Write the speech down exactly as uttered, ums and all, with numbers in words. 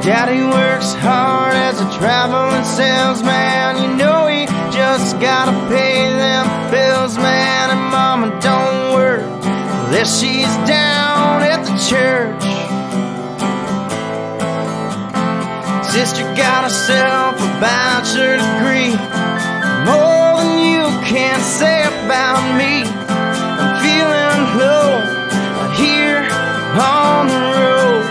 Daddy works hard as a traveling salesman. You know he just gotta pay them bills, man. And Mama don't work unless she's down at the church. Sister got herself a bachelor degree, more than you can say about me. I'm feeling low out here on the road.